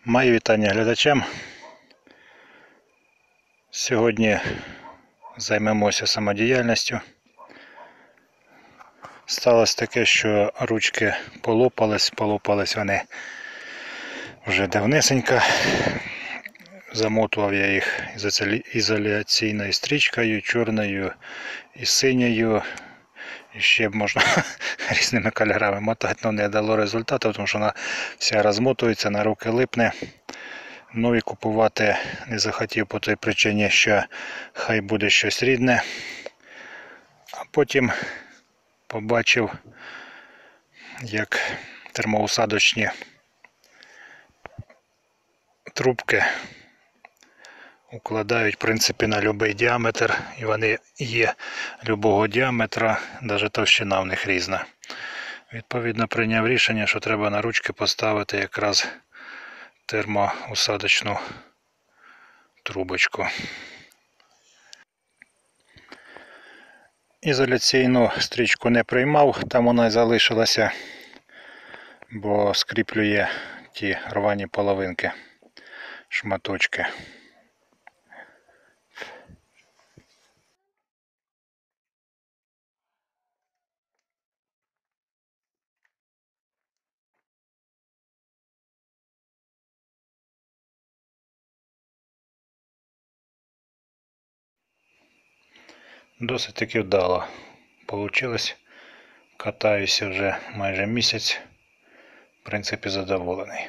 Мої вітання глядачам. Сьогодні займемося самодіяльністю. Сталося таке, що ручки полопались вони вже давнесенько. Замотував я їх ізоляційною стрічкою, чорною і синьою. І ще б можна різними кольорами мотати, але не дало результату, тому що вона вся розмотується, на руки липне. Ну і купувати не захотів по той причині, що хай буде щось рідне. А потім побачив, як термоусадочні трубки укладають в принципі на будь-який діаметр, і вони є любого діаметра, навіть товщина в них різна. Відповідно прийняв рішення, що треба на ручки поставити якраз термоусадочну трубочку. Ізоляційну стрічку не приймав, там вона й залишилася, бо скріплює ті рвані половинки, шматочки. Досить таки вдало получилось. Катаюся вже майже місяць. В принципі, задоволений.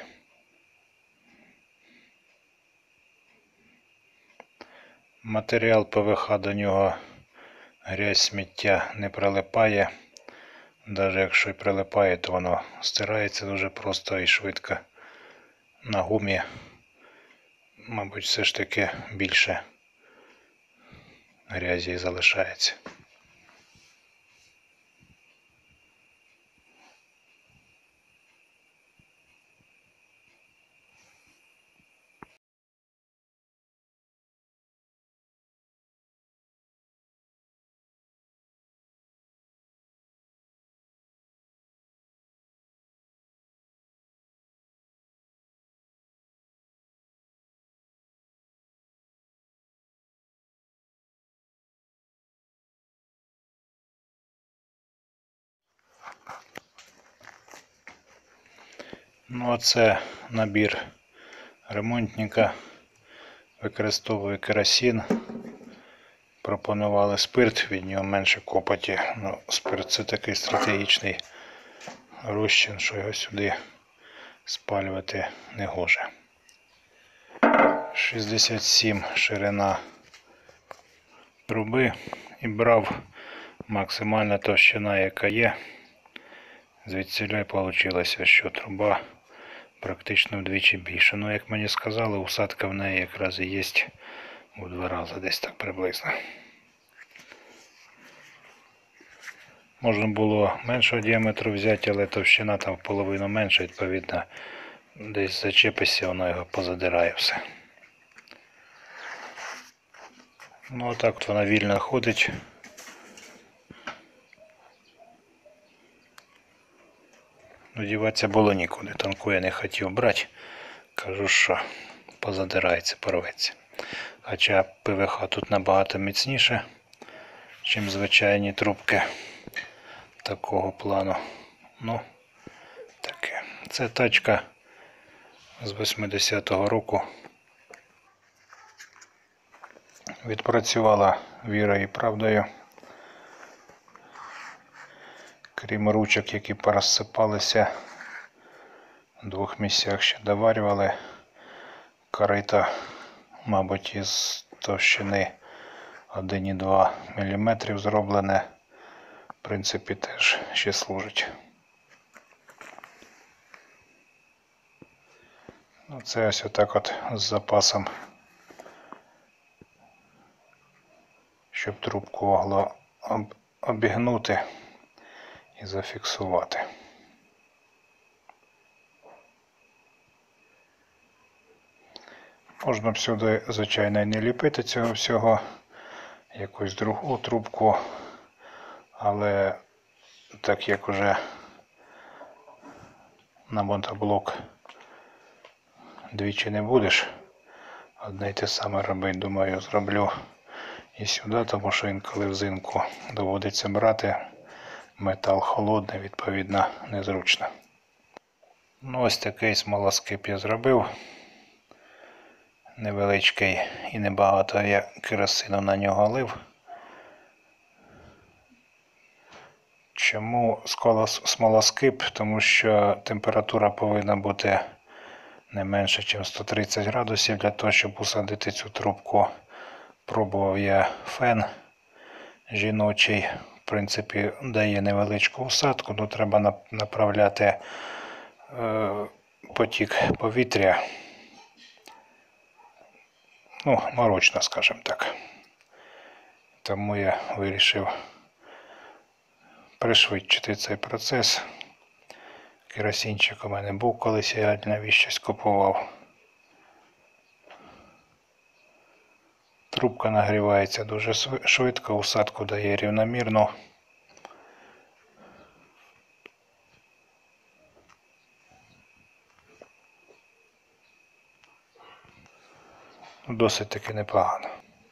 Матеріал ПВХ до нього грязь, сміття не прилипає. Навіть якщо і прилипає, то воно стирається дуже просто і швидко. На гумі, мабуть, все ж таки більше грязі залишається. Ну а це набір ремонтника. Використовую керосин. Пропонували спирт, від нього менше копоті. Ну, спирт це такий стратегічний розчин, що його сюди спалювати не гоже. 67 ширина труби і брав максимальна товщина, яка є. Звідсіля вийшло, що труба практично вдвічі більше. Ну, як мені сказали, усадка в неї якраз і є у 2 рази, десь так приблизно. Можна було меншого діаметру взяти, але товщина там в половину менша, відповідно, десь зачепишся, воно його позадирає все. Ну, отак от вона вільно ходить. Діватися було нікуди, тонку я не хотів брати, кажу, що позадирається, порветься. Хоча ПВХ тут набагато міцніше, ніж звичайні трубки такого плану. Ну, таке. Це тачка з 80-го року. Відпрацювала вірою і правдою. Крім ручок, які порозсипалися, в 2 місцях ще доварювали. Корита, мабуть, із товщини 1,2 мм зроблене. В принципі, теж ще служить. Це ось отак от з запасом, щоб трубку могло обігнути і зафіксувати. Можна б сюди, звичайно, і не ліпити цього всього, якусь другу трубку, але так як уже на мотоблок двічі не будеш одне й те саме робити. Думаю, зроблю і сюди, тому що інколи взимку доводиться брати метал холодний, відповідно, незручно. Ну, ось такий смолоскип я зробив. Невеличкий і небагато я керосину на нього лив. Чому смолоскип? Тому що температура повинна бути не менше, ніж 130 градусів для того, щоб усадити цю трубку. Пробував я фен жіночий. В принципі, дає невеличку усадку, але треба направляти потік повітря. Ну, морочно, скажімо так. Тому я вирішив пришвидшити цей процес. Керосинчик у мене був колись, я навіщось купував. Трубка нагрівається дуже швидко, усадку дає рівномірно. Досить таки непогано.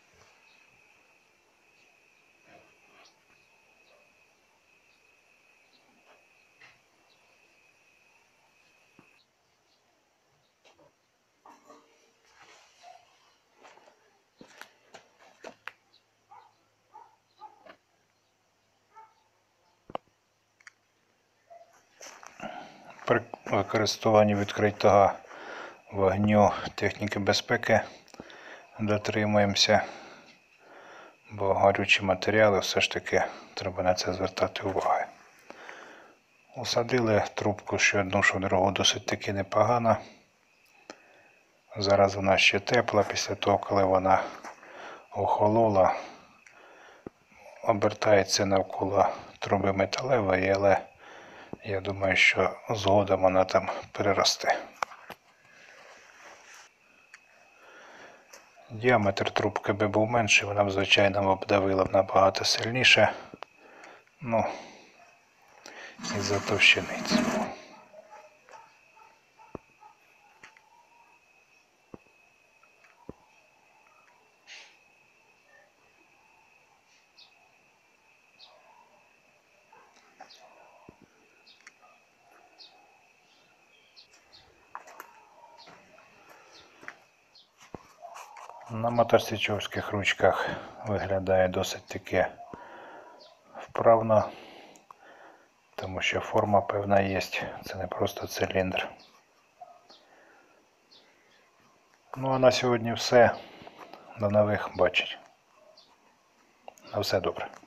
При використанні відкритого вогню техніки безпеки дотримуємося, бо горючі матеріали все ж таки треба на це звертати увагу. Усадили трубку що одну, що другу досить таки непогано. Зараз вона ще тепла, після того, коли вона охолола, обертається навколо труби металевої, але я думаю, що згодом вона там переросте. Діаметр трубки би був менший, вона б, звичайно, обдавила б набагато сильніше. Ну, із-за товщини цього. На мотосічовських ручках виглядає досить таки вправно, тому що форма певна є, це не просто циліндр. Ну а на сьогодні все. До нових бачень. На все добре.